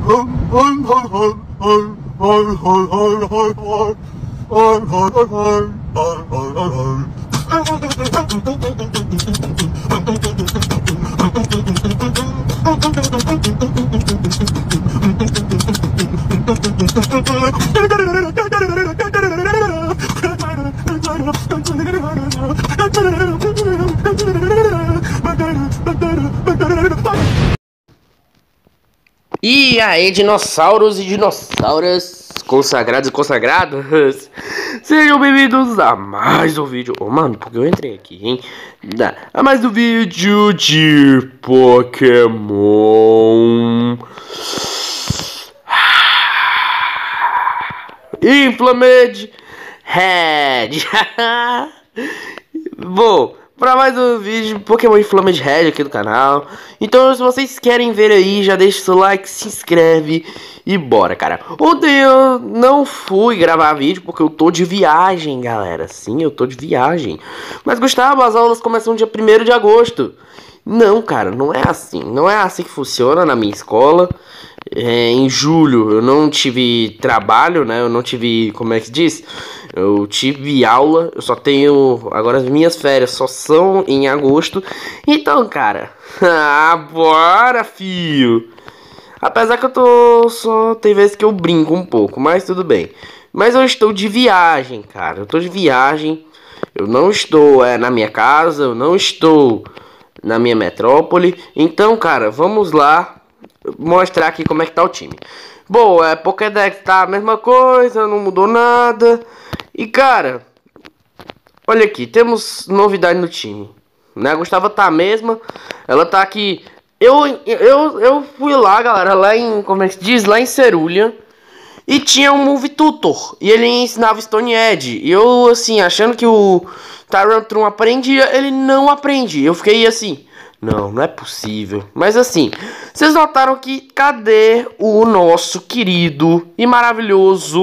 E aí, dinossauros e dinossauras, consagrados e consagradas, sejam bem-vindos a mais um vídeo. Oh, mano, porque eu entrei aqui, hein? A mais um vídeo de Pokémon Inflamed Red. Bom, para mais um vídeo de Pokémon Inflamed Red aqui do canal. Então, se vocês querem ver aí, já deixa o seu like, se inscreve e bora, cara. Ontem eu não fui gravar vídeo porque eu tô de viagem, galera. Sim, eu tô de viagem. Mas, Gustavo, as aulas começam dia 1º de agosto. Não, cara, não é assim. Não é assim que funciona na minha escola. Em julho eu não tive trabalho, né? Eu não tive, como é que diz? Eu tive aula, eu só tenho... Agora as minhas férias só são em agosto. Então, cara, bora, fio. Apesar que eu tô... Só tem vezes que eu brinco um pouco, mas tudo bem. Mas eu estou de viagem, cara. Eu tô de viagem. Eu não estou na minha casa, eu não estou na minha metrópole. Então, cara, vamos lá mostrar aqui como é que tá o time. Bom, Pokédex tá a mesma coisa, não mudou nada. E, cara, olha aqui, temos novidade no time, né? A Gustavo tá a mesma, ela tá aqui. Eu fui lá, galera, lá em, como é que diz? Lá em Cerulean. E tinha um Move Tutor, e ele ensinava Stone Edge. E eu, assim, achando que o Tyrantrum aprendia, ele não aprende. Eu fiquei assim... Não é possível. Mas assim, vocês notaram que cadê o nosso querido e maravilhoso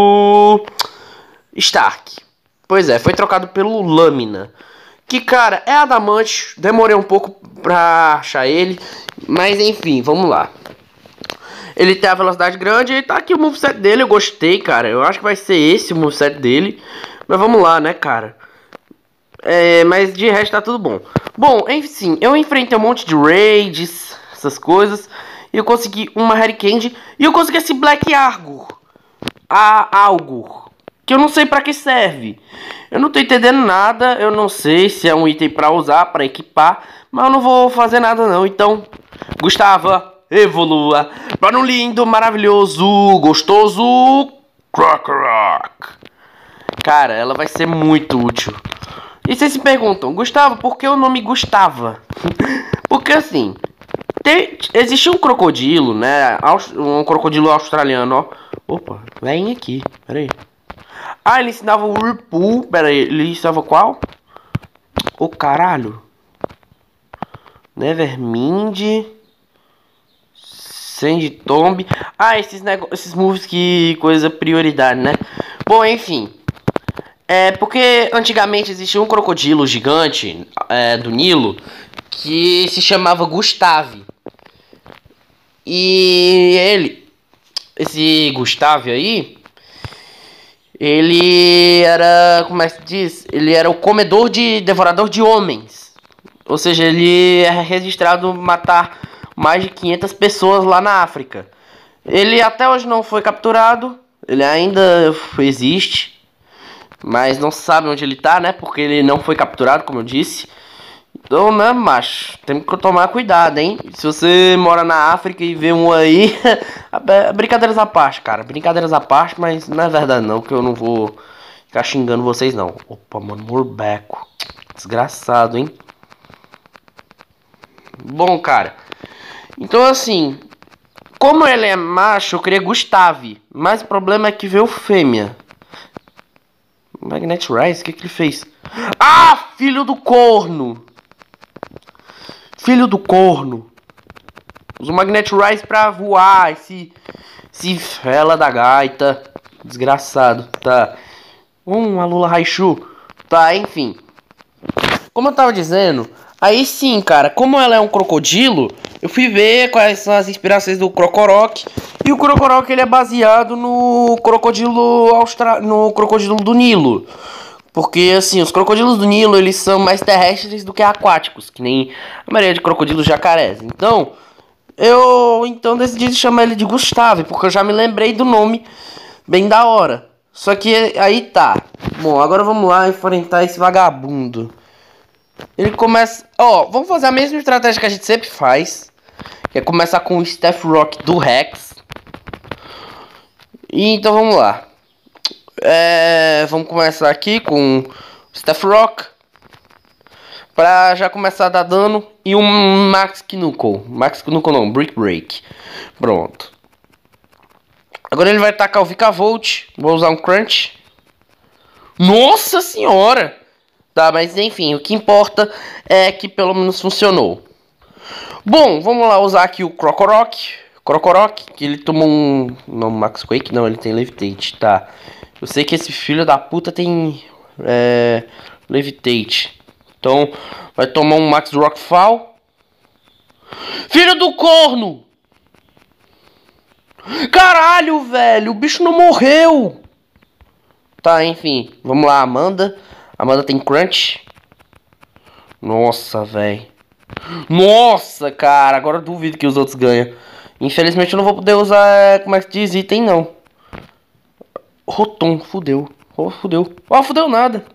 Stark? Pois é, foi trocado pelo Lâmina. Que, cara, é adamante. Demorei um pouco pra achar ele. Mas enfim, vamos lá. Ele tem a velocidade grande e tá aqui o moveset dele. Eu gostei, cara. Eu acho que vai ser esse o moveset dele. Mas vamos lá, né, cara? Mas de resto tá tudo bom. Bom, enfim, eu enfrentei um monte de raids, essas coisas. E eu consegui uma Harry Candy. E eu consegui esse Black Argur. Algo que eu não sei pra que serve. Eu não tô entendendo nada. Eu não sei se é um item pra usar, pra equipar. Mas eu não vou fazer nada não. Então, Gustavo, evolua para um lindo, maravilhoso, gostoso Krokorok. Cara, ela vai ser muito útil. E vocês se perguntam, Gustavo, por que o nome Gustava? Porque assim, existe um crocodilo, né? Um crocodilo australiano, ó. Opa, vem aqui, peraí. Ah, ele ensinava o Whirlpool. Peraí, ele ensinava qual? Ô, caralho. Nevermind. Sandtomb. Ah, esses moves que coisa prioridade, né? Bom, enfim. Porque antigamente existia um crocodilo gigante do Nilo que se chamava Gustave. E esse Gustave aí, ele era, como é que se diz? Ele era o devorador de homens. Ou seja, ele é registrado matar mais de 500 pessoas lá na África. Ele até hoje não foi capturado. Ele ainda existe. Mas não se sabe onde ele tá, né? Porque ele não foi capturado, como eu disse. Então, né, macho? Tem que tomar cuidado, hein? Se você mora na África e vê um aí... Brincadeiras à parte, cara. Brincadeiras à parte, mas não é verdade não. Que eu não vou ficar xingando vocês, não. Opa, mano, Morbeco. Desgraçado, hein? Bom, cara. Então, assim... Como ele é macho, eu queria Gustave. Mas o problema é que veio fêmea. Magnet Rise, o que ele fez? Ah, filho do corno! Filho do corno! Usa o Magnet Rise pra voar, esse fela da gaita. Desgraçado, tá? A Lula Raichu. Tá, enfim. Como eu tava dizendo, aí sim, cara, como ela é um crocodilo, eu fui ver quais são as inspirações do Krokorok. E o Crocorock ele é baseado no crocodilo no crocodilo do Nilo. Porque assim, os crocodilos do Nilo, eles são mais terrestres do que aquáticos, que nem a maioria de crocodilos jacarés. Então, eu decidi chamar ele de Gustavo, porque eu já me lembrei do nome bem da hora. Só que aí tá. Bom, agora vamos lá enfrentar esse vagabundo. Ele começa... Ó, vamos fazer a mesma estratégia que a gente sempre faz, que é começar com o Staff Rock do Rex. E então vamos lá. Vamos começar aqui com o Staff Rock, pra já começar a dar dano. E um Max Knuckle. Max Knuckle não, Brick Break. Pronto. Agora ele vai tacar o Vikavolt. Vou usar um Crunch. Nossa senhora! Tá, mas enfim, o que importa é que pelo menos funcionou. Bom, vamos lá usar aqui o Crocorock. Crocorock, que ele tomou um... Não, Max Quake não, ele tem Levitate, tá. Eu sei que esse filho da puta tem... Levitate. Então, vai tomar um Max Rockfall. Filho do corno! Caralho, velho, o bicho não morreu! Tá, enfim, vamos lá, Amanda. Amanda tem Crunch. Nossa, velho. Nossa, cara, agora eu duvido que os outros ganham. Infelizmente eu não vou poder usar, como é que diz, item não. Rotom, fudeu. Oh, fudeu. Oh, fudeu nada.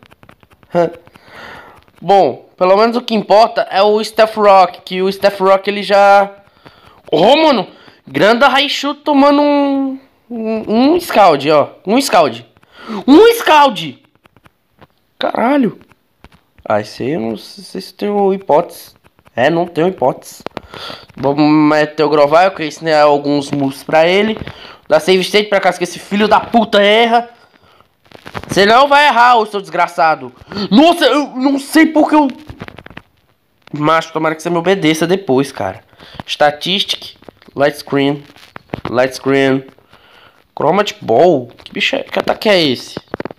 Bom, pelo menos o que importa é o Staff Rock. Que o Staff Rock ele já... Oh, mano. Granda Raichu tomando um Scald, ó. Um Scald. Um Scald. Caralho. Ah, esse aí eu não sei se tem hipótese. Não tenho hipótese. Vamos meter o Grovyle, que ensinei alguns moves pra ele. Dá save state pra caso que esse filho da puta erra. Você não vai errar, ô seu desgraçado. Nossa, eu não sei porque eu... Macho, tomara que você me obedeça depois, cara. Statistic. Light Screen. Light Screen. Chromatic Ball. Que bicho é... Que ataque é esse?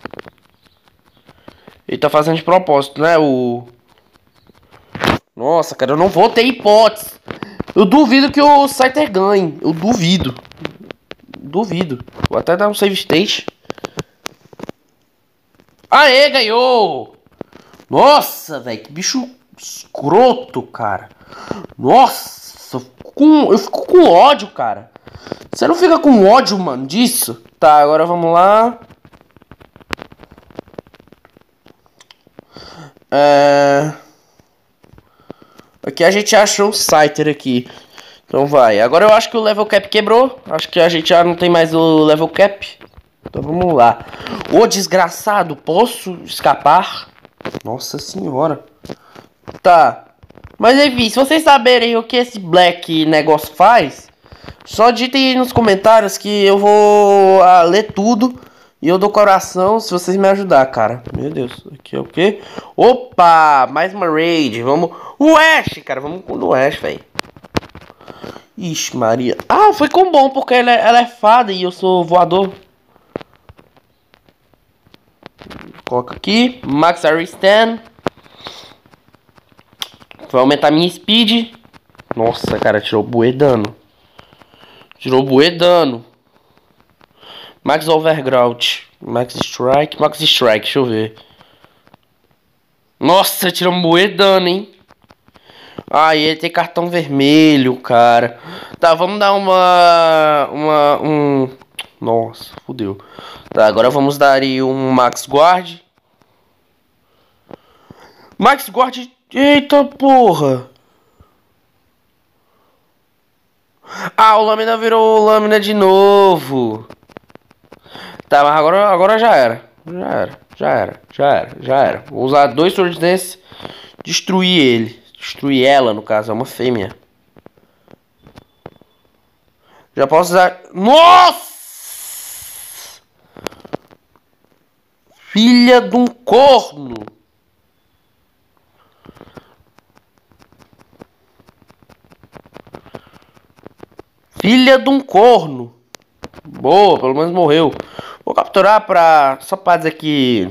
Ele tá fazendo de propósito, né? Nossa, cara, eu não vou ter hipótese. Eu duvido que o Scyther ganhe. Eu duvido. Duvido. Vou até dar um save state. Aê, ganhou! Nossa, velho, que bicho escroto, cara. Nossa, eu fico com ódio, cara. Você não fica com ódio, mano, disso? Tá, agora vamos lá. Aqui a gente achou o Scyther aqui. Então vai. Agora eu acho que o level cap quebrou. Acho que a gente já não tem mais o level cap. Então vamos lá. Ô desgraçado, posso escapar? Nossa senhora. Tá. Mas enfim, se vocês saberem o que esse Black negócio faz, só digitem aí nos comentários que eu vou ler tudo. E eu dou coração se vocês me ajudar, cara. Meu Deus, aqui é o quê? Opa, mais uma raid. Vamos... O Ash, cara, vamos com o Ash, velho. Ixi, Maria. Ah, foi com bom, porque ela é fada e eu sou voador. Coloca aqui, Max Aristan. Vai aumentar minha speed. Nossa, cara, tirou bué dano. Tirou bué dano. Max Overground. Max Strike. Max Strike, deixa eu ver. Nossa, tirou um bué dano, hein? Ah, e ele tem cartão vermelho, cara. Tá, vamos dar Nossa, fodeu. Tá, agora vamos dar aí um Max Guard. Max Guard... Eita porra! Ah, o Lâmina virou Lâmina de novo. Tá, mas agora já era. Já era. Vou usar 2 Sword Dance. Destruir ele. Destruir ela, no caso, é uma fêmea. Já posso usar... Nossa! Filha de um corno! Filha de um corno! Boa, pelo menos morreu. Vou capturar pra... Só pra dizer que...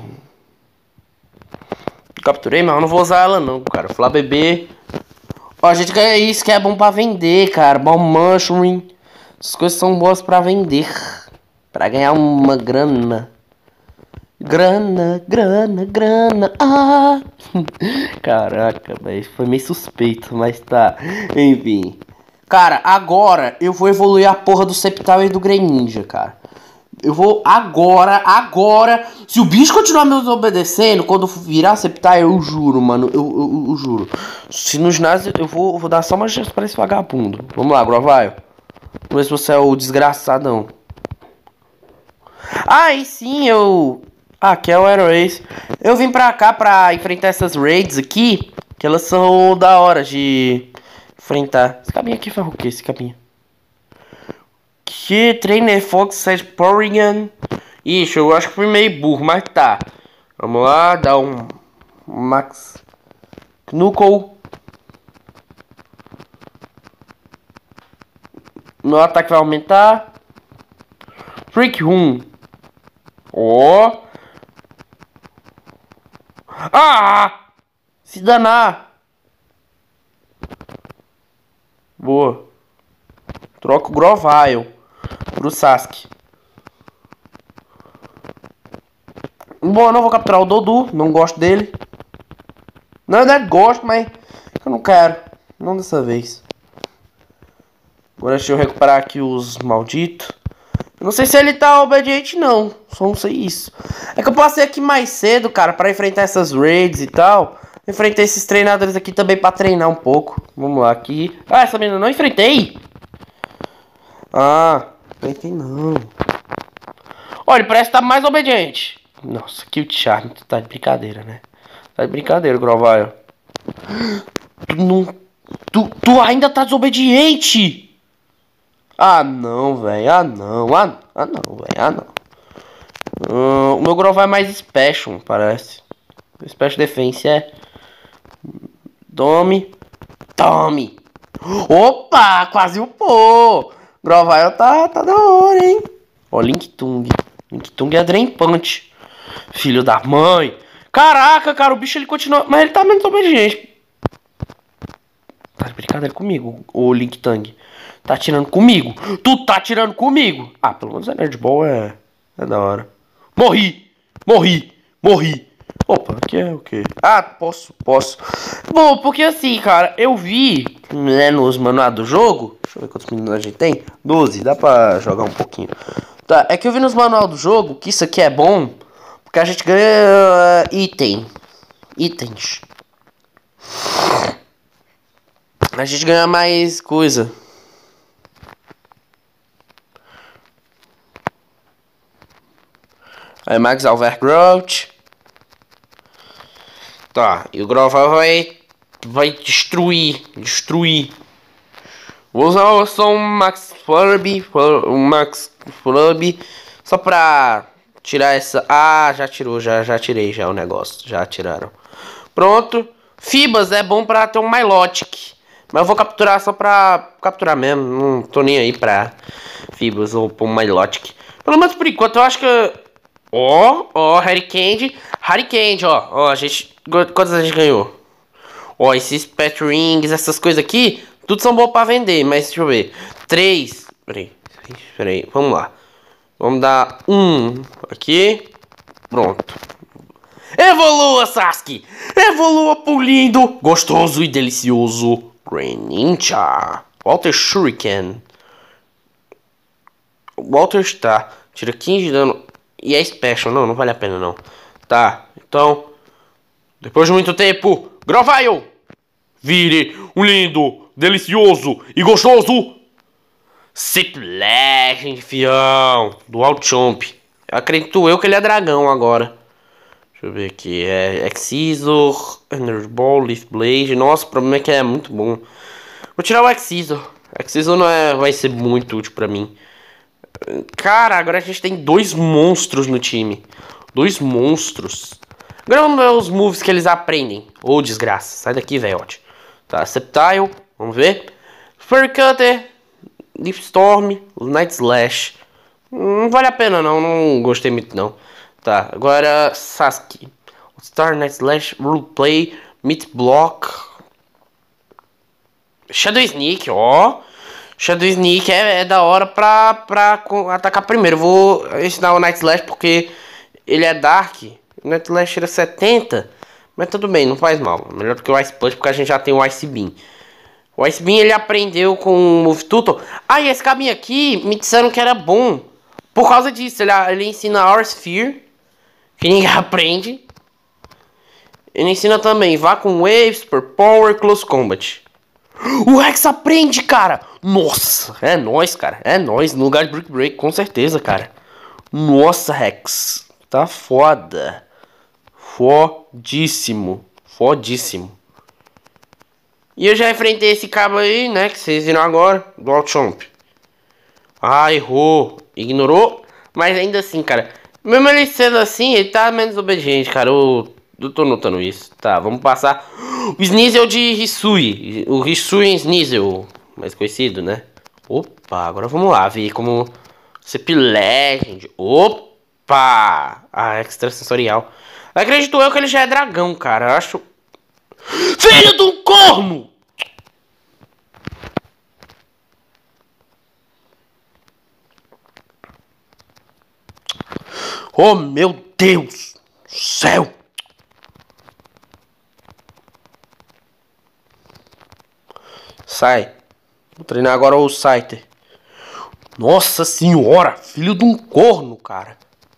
Capturei, mas eu não vou usar ela não, cara. Flá bebê. Ó, a gente ganha isso que é bom pra vender, cara. Bom mushroom. As coisas são boas pra vender. Pra ganhar uma grana. Grana, grana, grana. Ah! Caraca, velho. Foi meio suspeito, mas tá. Enfim. Cara, agora eu vou evoluir a porra do Sceptile e do Greninja, cara. Eu vou agora. Se o bicho continuar me obedecendo, quando virar Sceptile, eu juro, mano. Eu juro. Se no ginásio eu vou dar só uma chance pra esse vagabundo. Vamos lá, Grovyle. Vamos ver se você é o desgraçadão. Ah, e sim, eu... Ah, aqui é o Aero Ace. Eu vim pra cá pra enfrentar essas raids aqui, que elas são da hora de enfrentar. Esse cabinho aqui foi o que, esse cabinho? Que Trainer Fox 7 Porygon. Ixi, eu acho que fui meio burro, mas tá. Vamos lá, dar um Max Knuckle. Meu ataque vai aumentar. Freak Room. Ó. Ah! Se danar. Boa. Troca o Grovyle pro Sasuke. Bom, eu não vou capturar o Dodu. Não gosto dele. Na verdade gosto, mas eu não quero. Não dessa vez. Agora deixa eu recuperar aqui os malditos. Eu não sei se ele tá obediente não. Só não sei isso. É que eu passei aqui mais cedo, cara, pra enfrentar essas raids e tal. Enfrentei esses treinadores aqui também pra treinar um pouco. Vamos lá aqui. Ah, essa menina não enfrentei. Ah, enfrentei não. Olha, ele parece estar mais obediente. Nossa, que o Charme. Tu tá de brincadeira, né? Tá de brincadeira, Grovyle. Tu ainda tá desobediente. Ah, não, velho. Ah, não. Ah, não, velho. Ah, não. O meu Grovyle é mais Special, parece. Special Defense é... Tome. Tome. Opa, quase upou. Grovyle tá da hora, hein. Ó, Link Tung. Link Tung é Drain Punch. Filho da mãe. Caraca, cara, o bicho ele continua... Mas ele tá menos obediente. Tá de brincadeira comigo, o Link Tung. Tá tirando comigo. Tu tá tirando comigo. Ah, pelo menos a Nerd Ball é da hora. Morri. Opa, aqui é o quê? Ah, posso. Bom, porque assim, cara, eu vi, né, nos manuais do jogo. Deixa eu ver quantos minutos a gente tem. 12, dá pra jogar um pouquinho. Tá, é que eu vi nos manuais do jogo que isso aqui é bom. Porque a gente ganha itens. A gente ganha mais coisa. Aí Max Overgrowth. Tá, e o Grovyle vai destruir. Vou usar só um Max Flurby. Só pra tirar essa... Ah, já tirou, já tirei já o negócio. Já tiraram. Pronto. Fibas é bom pra ter um Milotic. Mas eu vou capturar só pra capturar mesmo. Não tô nem aí pra Fibas ou pra um Milotic. Pelo menos por enquanto eu acho que... Ó, Harry Candy, ó, a gente, quantas a gente ganhou? Ó, esses Pet Rings, essas coisas aqui, tudo são boas pra vender, mas deixa eu ver, 3, peraí, vamos lá, vamos dar aqui, pronto. Evolua, Sasuke, evolua pro lindo, gostoso e delicioso Greninja, Walter Shuriken, Walter está, tira 15 de dano. E é special, não vale a pena não. Tá, então depois de muito tempo, Grovyle, vire um lindo, delicioso e gostoso Sip Legend, fião, do Alchomp. Acredito eu que ele é dragão agora. Deixa eu ver aqui, é Excisor, Energy Ball, Leaf Blade. Nossa, o problema é que é muito bom. Vou tirar o Excisor. Excisor não vai ser muito útil pra mim. Cara, agora a gente tem 2 monstros no time. 2 monstros. Agora vamos ver os moves que eles aprendem. Ô, desgraça. Sai daqui, velhote. Tá, Sceptile. Vamos ver. Fairy Cutter. Leaf Storm. Night Slash. Não vale a pena, não. Não gostei muito, não. Tá, agora Sasuke. Star, Night Slash, Rule Play, Meat Block. Shadow Sneak, ó. Shadow Sneak é da hora pra atacar primeiro. Eu vou ensinar o Night Slash porque ele é Dark. O Night Slash tira 70. Mas tudo bem, não faz mal. Melhor do que o Ice Punch porque a gente já tem o Ice Beam. O Ice Beam ele aprendeu com o Move Tutor. Ah, e esse caminho aqui me disseram que era bom. Por causa disso, ele ensina Aura Sphere, que ninguém aprende. Ele ensina também vá com Wave, Super Power, Close Combat. O Rex aprende, cara! Nossa, é nóis, cara. É nóis, no lugar de Brick Break, com certeza, cara. Nossa, Rex. Tá foda. Fodíssimo. Fodíssimo. E eu já enfrentei esse cabo aí, né? Que vocês viram agora. Do Alchomp. Ah, errou. Ignorou. Mas ainda assim, cara. Mesmo ele sendo assim, ele tá menos obediente, cara. Eu tô notando isso. Tá, vamos passar. O Sneasel de Hisui. O Hisui Sneasel. Mais conhecido, né? Opa, agora vamos lá ver como... CP Legend. Opa! Ah, extrasensorial. Acredito eu que ele já é dragão, cara. Eu acho... Filho de um corno! Oh, meu Deus! Céu! Sai. Vou treinar agora o Scyther. Nossa senhora! Filho de um corno, cara.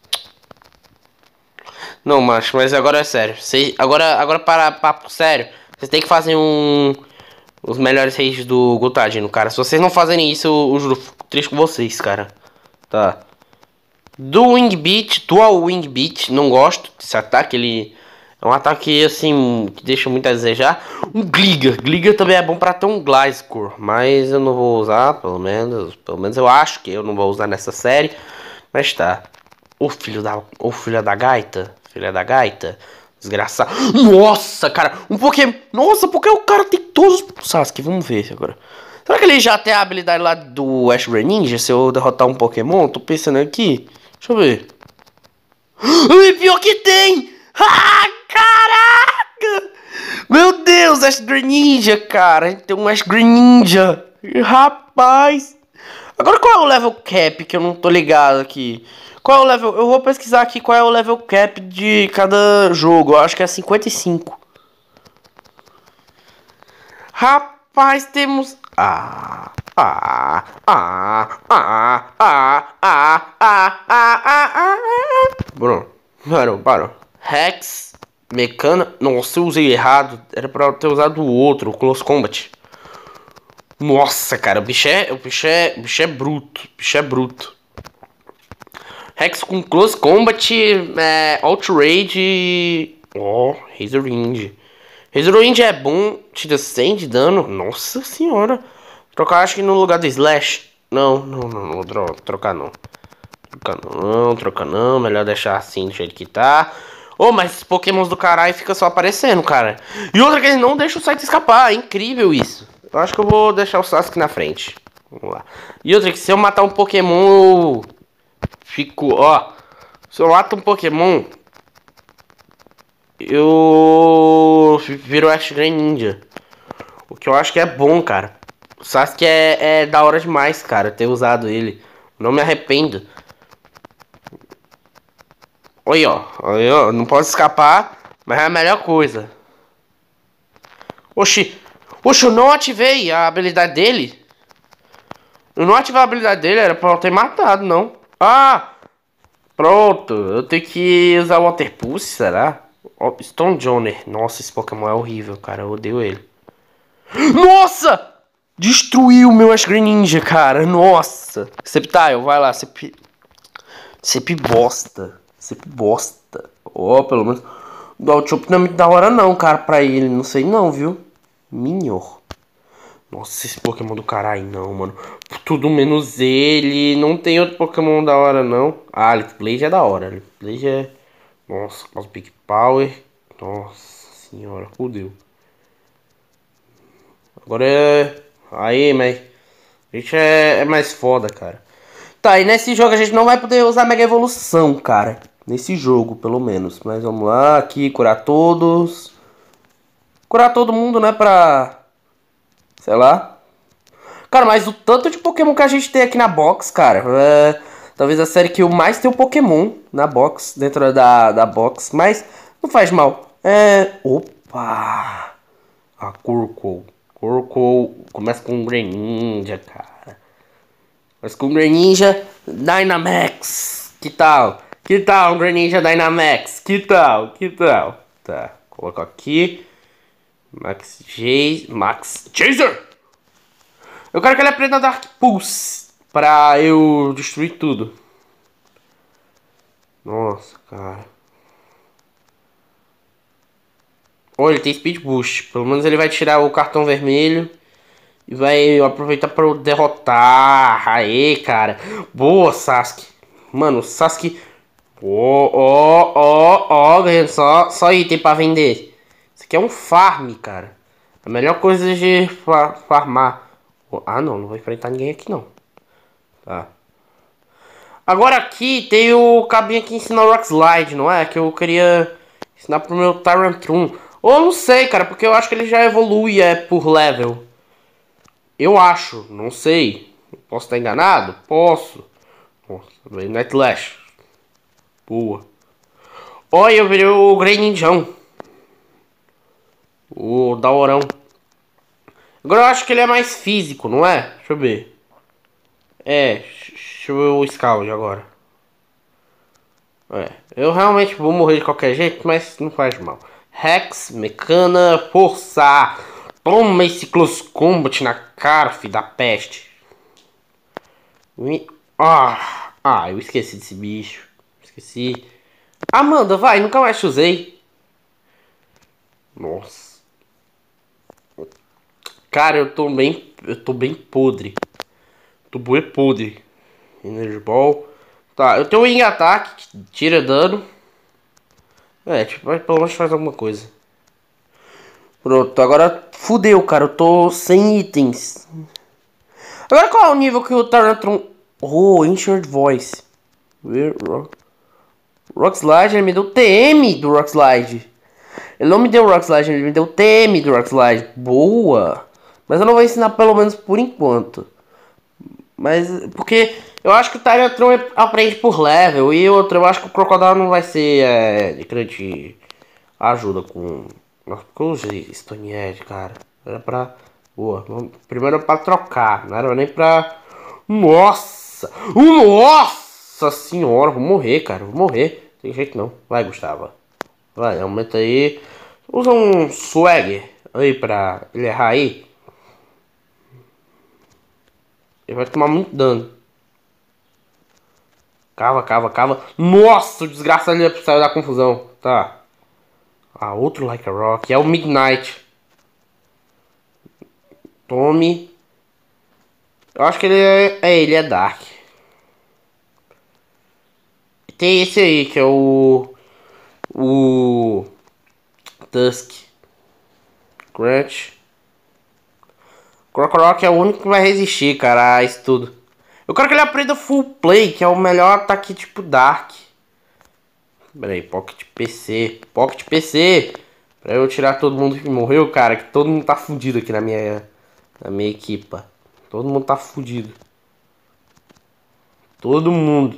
Não, macho, mas agora é sério. Agora para papo sério. Vocês têm que fazer os melhores rages do Gotadino, cara. Se vocês não fazerem isso, eu juro, fico triste com vocês, cara. Tá. Do Wing Beat, Dual Wing Beat, não gosto desse ataque. Ele é um ataque, assim, que deixa muito a desejar. Um Gligar. Gligar também é bom pra ter um Gliscor, mas eu não vou usar, pelo menos. Pelo menos eu acho que eu não vou usar nessa série. Mas tá. Ô filho da gaita. Filha da gaita. Desgraçado. Nossa, cara. Um Pokémon. Nossa, porque o cara tem todos os Sasuke. Vamos ver agora. Será que ele já tem a habilidade lá do Ash Greninja? Se eu derrotar um Pokémon? Tô pensando aqui. Deixa eu ver. E pior que tem! Ah, caraca! Meu Deus, Ash Greninja, cara. Tem um Ash Greninja. Rapaz. Agora qual é o level cap que eu não tô ligado aqui? Qual é o level? Eu vou pesquisar aqui qual é o level cap de cada jogo. Eu acho que é 55. Rapaz, temos... Bruno, parou. Rex, Mecana... Nossa, eu usei errado. Era pra eu ter usado o outro, o Close Combat. Nossa, cara, o bicho é bruto. O bicho é bruto. Rex com Close Combat, Outrage... Ó, Razorwind. Razorwind é bom, tira 100 de dano. Nossa senhora. Trocar acho que no lugar do Slash. Não, vou trocar não. Trocar não. Melhor deixar assim do jeito que tá. Oh, mas esses pokémons do caralho fica só aparecendo, cara. E outra que ele não deixa o site escapar. É incrível isso. Eu acho que eu vou deixar o Sasuke na frente. Vamos lá. E outra que se eu matar um pokémon, eu fico, ó. Se eu mato um pokémon, eu viro Ash Greninja. O que eu acho que é bom, cara. O Sasuke é da hora demais, cara, ter usado ele. Não me arrependo. Oi, ó. Não posso escapar, mas é a melhor coisa. Oxi, eu não ativei a habilidade dele. Eu não ativei a habilidade dele, era pra eu ter matado, não. Ah, pronto. Eu tenho que usar o Water Pulse, será? Stone Joner. Nossa, esse Pokémon é horrível, cara. Eu odeio ele. Nossa! Destruiu o meu Ash Greninja, cara. Nossa. Sceptile, vai lá. Cep bosta. Cep bosta. Ó, pelo menos. O Alchop não é muito da hora não, cara, pra ele. Não sei não, viu? Minhor. Nossa, esse Pokémon do caralho não, mano. Tudo menos ele. Não tem outro Pokémon da hora, não. Ah, Elite Blade é da hora. Elite Blade é... Nossa, Cosmic Power. Nossa senhora, fudeu. Agora é... Aí, mas... A gente é mais foda, cara. Tá, e nesse jogo a gente não vai poder usar Mega Evolução, cara. Nesse jogo, pelo menos. Mas vamos lá, aqui, curar todos. Curar todo mundo, né, pra... Sei lá. Cara, mas o tanto de Pokémon que a gente tem aqui na box, cara, talvez a série que eu mais tenho Pokémon na box, dentro da box, mas não faz mal. Opa! A Curcol. Curcol começa com um Greninja, cara. Começa com um Greninja Dynamax. Que tal? Que tal um Greninja Dynamax? Que tal? Que tal? Tá, coloco aqui. Max Chaser! Eu quero que ele aprenda Dark Pulse pra eu destruir tudo. Nossa, cara. Oh, ele tem Speed Boost. Pelo menos ele vai tirar o cartão vermelho. E vai aproveitar para eu derrotar. Aê, cara. Boa, Sasuke. Mano, o Sasuke... ganhando só item pra vender. Isso aqui é um farm, cara. A melhor coisa de farmar. Ah, não vou enfrentar ninguém aqui, não. Tá. Agora aqui tem o cabinho que ensina o Rock Slide, não é? Que eu queria ensinar pro meu Tyrantrum. Ou não sei, cara, porque eu acho que ele já evolui por level. Eu acho, não sei. Posso estar enganado? Posso. Nossa, veio Nightlash. Boa. Olha, eu virei o Greninjão. O Daorão. Agora eu acho que ele é mais físico, não é? Deixa eu ver. Deixa eu ver o Scald agora. Eu realmente vou morrer de qualquer jeito, mas não faz mal. Rex, Mecana, Força. Toma esse Close Combat na cara, filho da peste. Eu esqueci desse bicho. Esqueci. Amanda, vai, nunca mais te usei. Nossa. Cara, eu tô bem podre. Tô bem podre. Energy Ball. Tá, eu tenho um Wing Attack que tira dano. Pelo menos faz alguma coisa. Pronto, agora fudeu, cara. Eu tô sem itens. Agora qual é o nível que o Tyrantrum... Oh, Ancient Voice. Rock Slide, ele me deu TM do Rock Slide. Ele não me deu Rock Slide, ele me deu TM do Rock Slide. Boa. Mas eu não vou ensinar pelo menos por enquanto. Mas, porque eu acho que o Tyrantrum aprende por level. E outro, eu acho que o Crocodile não vai ser de grande ajuda com... Nossa, porque eu usei Stone Edge, cara. Era pra... Boa. Primeiro era pra trocar. Não era nem pra... Nossa! Nossa senhora! Vou morrer, cara. Vou morrer. Tem jeito não. Vai, Gustavo. Vai, aumenta aí. Usa um swag aí pra ele errar aí. Ele vai tomar muito dano. Cava. Nossa, o desgraçado ali saiu da confusão. Tá. Outro Like a Rock. É o Midnight. Tome. Eu acho que ele é Dark. Tem esse aí que é o Tusk. Crunch. Crocorock é o único que vai resistir, cara, a isso tudo. Eu quero que ele aprenda Full Play, que é o melhor ataque tipo Dark. Pera aí, Pocket PC. Pocket PC. Pra eu tirar todo mundo que morreu, cara, que todo mundo tá fudido aqui na minha equipa. Todo mundo tá fudido. Todo mundo.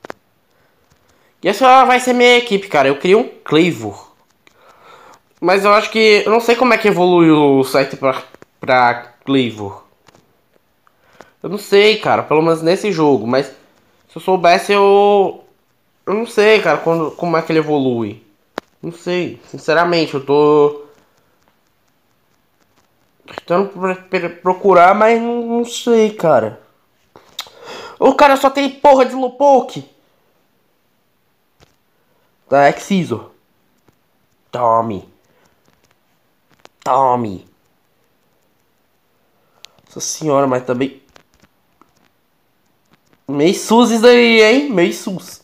E essa vai ser minha equipe, cara. Eu criei um Clavor. Mas eu acho que... Eu não sei como é que evolui o site pra Clavor. Eu não sei, cara. Pelo menos nesse jogo. Mas se eu soubesse, eu não sei, cara, como é que ele evolui. Não sei. Sinceramente, eu tô... tentando procurar, mas não sei, cara. O cara só tem porra de Slowpoke. Tá, Excisor. Tome. Nossa senhora, mas também... Meio sus isso aí, hein? Meio sus.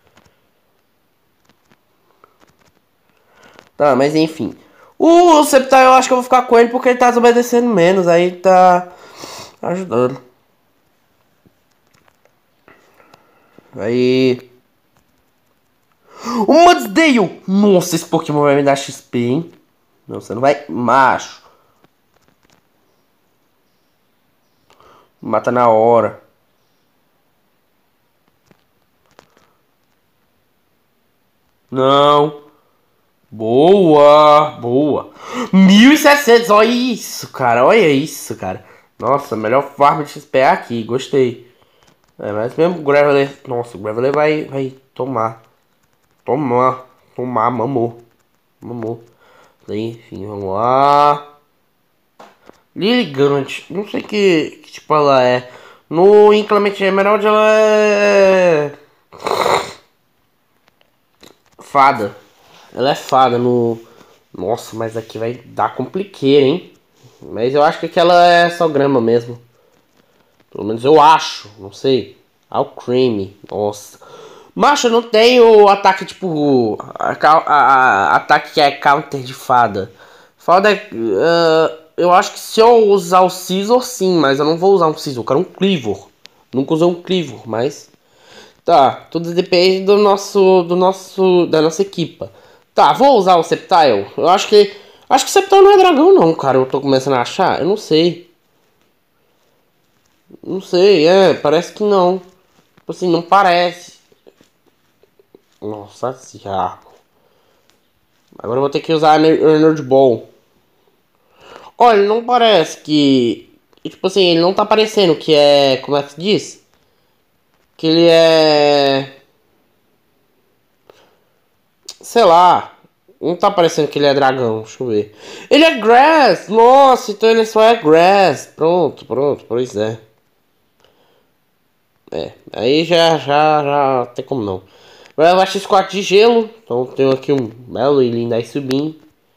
Tá, mas enfim. O Sceptile eu acho que eu vou ficar com ele porque ele tá desobedecendo menos. Aí tá ajudando. Aí... O Mudsdale! Nossa, esse Pokémon vai me dar XP, hein? Não, você não vai... Macho. Mata na hora. Não. Boa, boa. 1.700, olha isso, cara. Olha isso, cara. Nossa, melhor farm de XP aqui, gostei. É, mas mesmo o Graveler... Nossa, o Graveler vai tomar. Tomar, mamou. Enfim, vamos lá. Lilligant, não sei que tipo ela é. No Inclemente Emerald ela é... Fada. Ela é fada no... Nossa, mas aqui vai dar compliqueira, hein? Mas eu acho que aquela é só grama mesmo. Pelo menos eu acho, não sei. Alcremie, nossa. Macho, não tem o ataque tipo... ataque que é counter de fada. Fada é... eu acho que se eu usar o Scizor, sim. Mas eu não vou usar um Scizor, eu quero um Cleavor. Nunca usei um Cleavor, mas... Tá, tudo depende da nossa equipa. Tá, vou usar o Sceptile. Eu acho que o Sceptile não é dragão não, cara. Eu tô começando a achar. Eu não sei. Não sei, parece que não. Tipo assim, não parece. Nossa senhora. Agora eu vou ter que usar a Energy Ball. Olha, não parece que... Tipo assim, ele não tá parecendo que é... Como é que se diz? Que ele é... Sei lá. Não tá parecendo que ele é dragão. Deixa eu ver. Ele é Grass! Nossa, então ele só é Grass. Pronto, pois é. Aí já tem como não. Vai levar X4 de gelo. Então tenho aqui um belo e lindo aí subindo.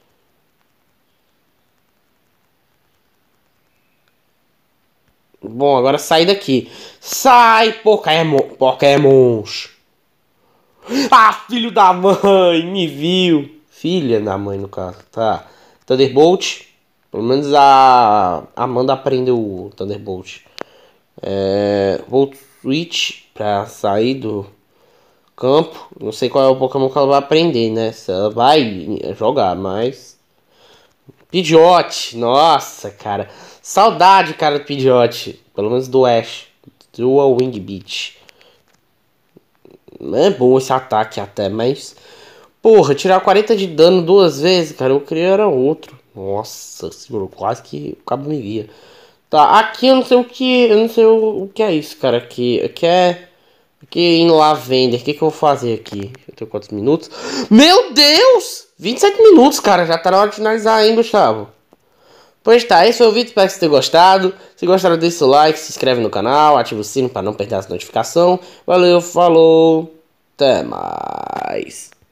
Bom, agora sai daqui. Sai, Pokémons. Ah, filho da mãe, me viu. Filha da mãe, no caso. Tá. Thunderbolt. Pelo menos a Amanda aprendeu o Thunderbolt. Volt Switch pra sair do campo. Não sei qual é o Pokémon que ela vai aprender, né? Se ela vai jogar, mas... Pidgeot. Nossa, cara. Saudade, cara, do Pidgeot. Pelo menos do Ash. Dual Wing Beat. É bom esse ataque até, mas... Porra, tirar 40 de dano duas vezes, cara. Eu queria era outro. Nossa senhora, quase que o cabo me via. Tá, aqui eu não sei o que... Eu não sei o que é isso, cara. Aqui é... Aqui em Lavender. O que eu vou fazer aqui? Eu tenho quantos minutos? Meu Deus! 27 minutos, cara. Já tá na hora de finalizar, hein, Gustavo? Pois tá, esse foi o vídeo, espero que vocês tenham gostado. Se gostaram, deixa o like, se inscreve no canal, ativa o sino para não perder as notificações. Valeu, falou, até mais.